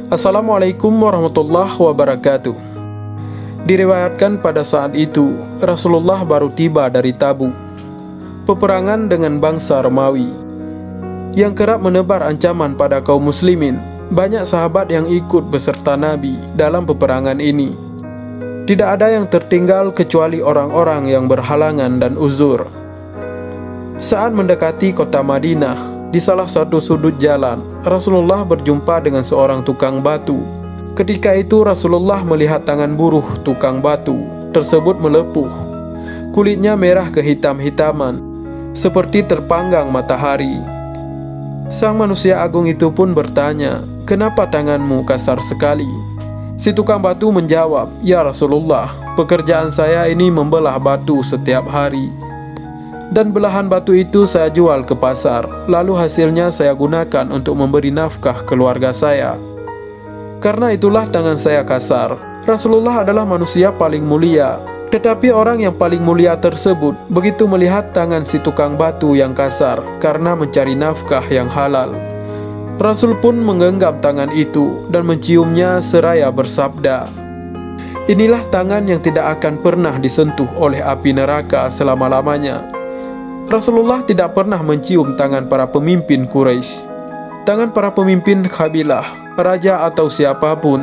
Assalamualaikum warahmatullahi wabarakatuh. Diriwayatkan pada saat itu Rasulullah baru tiba dari Tabuk, peperangan dengan bangsa Romawi yang kerap menebar ancaman pada kaum muslimin. Banyak sahabat yang ikut beserta Nabi dalam peperangan ini. Tidak ada yang tertinggal kecuali orang-orang yang berhalangan dan uzur. Saat mendekati kota Madinah, di salah satu sudut jalan, Rasulullah berjumpa dengan seorang tukang batu. Ketika itu Rasulullah melihat tangan buruh tukang batu tersebut melepuh. Kulitnya merah kehitam-hitaman, seperti terpanggang matahari. Sang manusia agung itu pun bertanya, "Kenapa tanganmu kasar sekali?" Si tukang batu menjawab, "Ya Rasulullah, pekerjaan saya ini membelah batu setiap hari. Dan belahan batu itu saya jual ke pasar, lalu hasilnya saya gunakan untuk memberi nafkah keluarga saya. Karena itulah tangan saya kasar." Rasulullah adalah manusia paling mulia, tetapi orang yang paling mulia tersebut begitu melihat tangan si tukang batu yang kasar karena mencari nafkah yang halal. Rasul pun menggenggam tangan itu dan menciumnya seraya bersabda, "Inilah tangan yang tidak akan pernah disentuh oleh api neraka selama-lamanya." Rasulullah tidak pernah mencium tangan para pemimpin Quraisy, tangan para pemimpin kabilah, raja atau siapapun.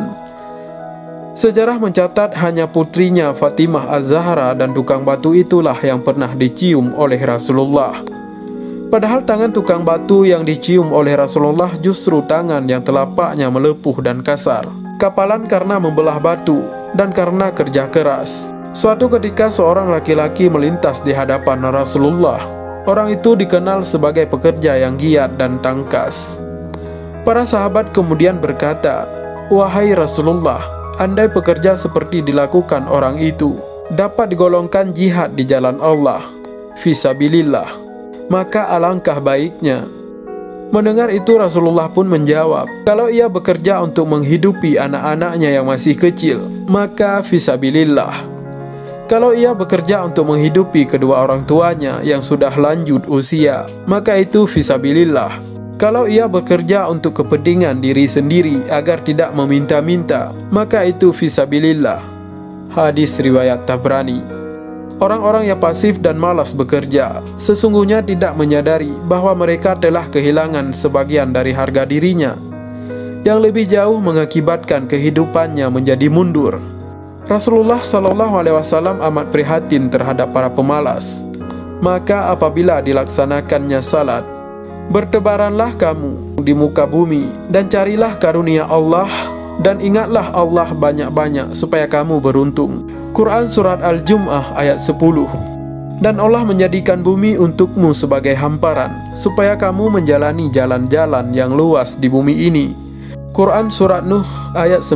Sejarah mencatat hanya putrinya Fatimah Az-Zahra dan tukang batu itulah yang pernah dicium oleh Rasulullah. Padahal tangan tukang batu yang dicium oleh Rasulullah justru tangan yang telapaknya melepuh dan kasar. Kapalan karena membelah batu dan karena kerja keras. Suatu ketika seorang laki-laki melintas di hadapan Rasulullah. Orang itu dikenal sebagai pekerja yang giat dan tangkas. Para sahabat kemudian berkata, "Wahai Rasulullah, andai pekerja seperti dilakukan orang itu dapat digolongkan jihad di jalan Allah, fisabilillah, maka alangkah baiknya." Mendengar itu Rasulullah pun menjawab, "Kalau ia bekerja untuk menghidupi anak-anaknya yang masih kecil, maka fisabilillah. Kalau ia bekerja untuk menghidupi kedua orang tuanya yang sudah lanjut usia, maka itu fisabilillah. Kalau ia bekerja untuk kepentingan diri sendiri agar tidak meminta-minta, maka itu fisabilillah." Hadis riwayat Tabrani. Orang-orang yang pasif dan malas bekerja sesungguhnya tidak menyadari bahwa mereka telah kehilangan sebagian dari harga dirinya, yang lebih jauh mengakibatkan kehidupannya menjadi mundur. Rasulullah SAW amat prihatin terhadap para pemalas. Maka apabila dilaksanakannya salat, bertebaranlah kamu di muka bumi dan carilah karunia Allah dan ingatlah Allah banyak-banyak supaya kamu beruntung. Quran Surat Al-Jum'ah ayat 10. Dan Allah menjadikan bumi untukmu sebagai hamparan supaya kamu menjalani jalan-jalan yang luas di bumi ini. Quran Surat Nuh ayat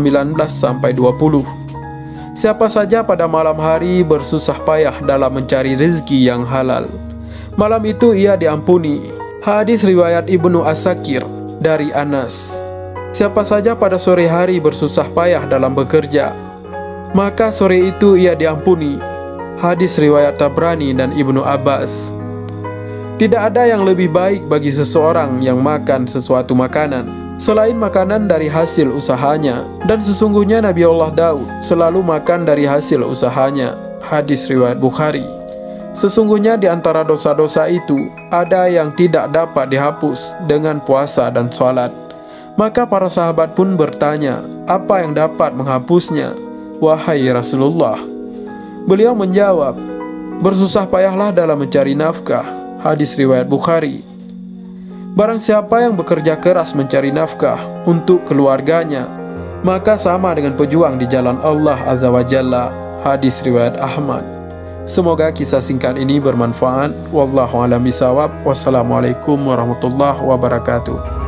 19-20. Siapa saja pada malam hari bersusah payah dalam mencari rezeki yang halal, malam itu ia diampuni. Hadis riwayat Ibnu As-Sakir dari Anas. Siapa saja pada sore hari bersusah payah dalam bekerja, maka sore itu ia diampuni. Hadis riwayat Tabrani dan Ibnu Abbas. Tidak ada yang lebih baik bagi seseorang yang makan sesuatu makanan selain makanan dari hasil usahanya, dan sesungguhnya Nabi Allah Daud selalu makan dari hasil usahanya. Hadis riwayat Bukhari. Sesungguhnya di antara dosa-dosa itu ada yang tidak dapat dihapus dengan puasa dan sholat. Maka para sahabat pun bertanya, "Apa yang dapat menghapusnya, wahai Rasulullah?" Beliau menjawab, "Bersusah payahlah dalam mencari nafkah." Hadis riwayat Bukhari. Barang siapa yang bekerja keras mencari nafkah untuk keluarganya, maka sama dengan pejuang di jalan Allah Azza wa Jalla. Hadis riwayat Ahmad. Semoga kisah singkat ini bermanfaat. Wallahu a'lam bishawab. Wassalamualaikum warahmatullahi wabarakatuh.